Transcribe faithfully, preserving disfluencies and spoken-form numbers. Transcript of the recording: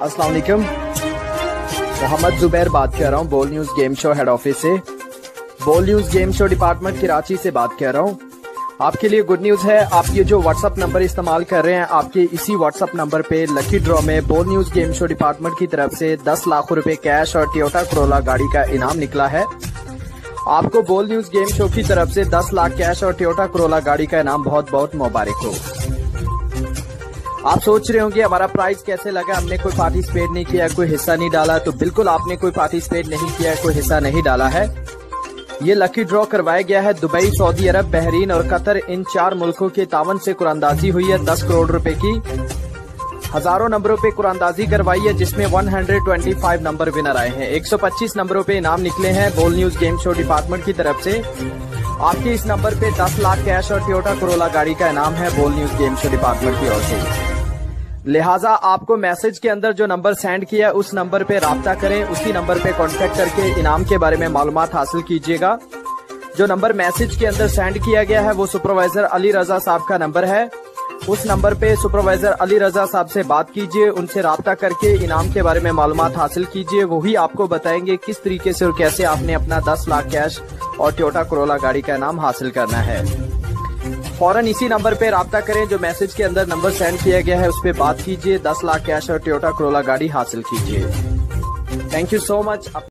अस्सलाम वालेकुम, मोहम्मद जुबैर बात कर रहा हूँ Bol news game show head office से। Bol news game show department Karachi से बात कर रहा हूँ। आपके लिए गुड न्यूज है, आप ये जो व्हाट्सअप नंबर इस्तेमाल कर रहे हैं, आपके इसी व्हाट्सअप नंबर पे लकी ड्रॉ में Bol news game show department की तरफ से दस लाख रुपए कैश और टोयोटा कोरोला गाड़ी का इनाम निकला है। आपको बोल न्यूज गेम शो की तरफ से दस लाख कैश और टोयोटा कोरोला गाड़ी का इनाम बहुत बहुत मुबारक हो। आप सोच रहे होंगे हमारा प्राइस कैसे लगा, हमने कोई पार्टिसिपेट नहीं किया, कोई हिस्सा नहीं डाला। तो बिल्कुल आपने कोई पार्टिसिपेट नहीं किया, कोई हिस्सा नहीं डाला है। ये लकी ड्रॉ करवाया गया है दुबई, सऊदी अरब, बहरीन और कतर, इन चार मुल्कों के तावन से कुरानदाजी हुई है दस करोड़ रुपए की। हजारों नंबरों पे कुरानदाजी करवाई है जिसमें एक सौ पच्चीस नंबर विनर आए हैं। एक सौ पच्चीस नंबरों पे इनाम निकले हैं बोल न्यूज गेम शो डिपार्टमेंट की तरफ से। आपके इस नंबर पे दस लाख कैश और टोयोटा कोरोला गाड़ी का इनाम है बोल न्यूज गेम शो डिपार्टमेंट की ओर से। लिहाजा आपको मैसेज के अंदर जो नंबर सेंड किया उस नंबर पे राब्ता करें, उसी नंबर पे कांटेक्ट करके इनाम के बारे में मालूमात हासिल कीजिएगा। जो नंबर मैसेज के अंदर सेंड किया गया है वो सुपरवाइजर अली रजा साहब का नंबर है। उस नंबर पे सुपरवाइजर अली रजा साहब से बात कीजिए, उनसे राब्ता करके इनाम के बारे में मालूमात हासिल कीजिए। वही आपको बताएंगे किस तरीके से और कैसे आपने अपना दस लाख कैश और टोयोटा कोरोला गाड़ी का इनाम हासिल करना है। फौरन इसी नंबर पे राब्ता करें जो मैसेज के अंदर नंबर सेंड किया गया है, उस पे बात कीजिए, दस लाख कैश और टोयोटा कोरोला गाड़ी हासिल कीजिए। Thank you so much.